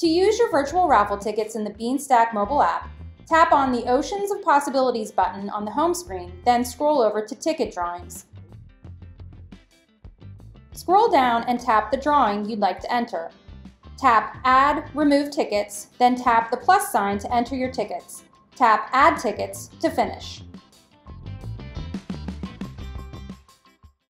To use your virtual raffle tickets in the Beanstack mobile app, tap on the Oceans of Possibilities button on the home screen, then scroll over to Ticket Drawings. Scroll down and tap the drawing you'd like to enter. Tap Add Remove Tickets, then tap the plus sign to enter your tickets. Tap Add Tickets to finish.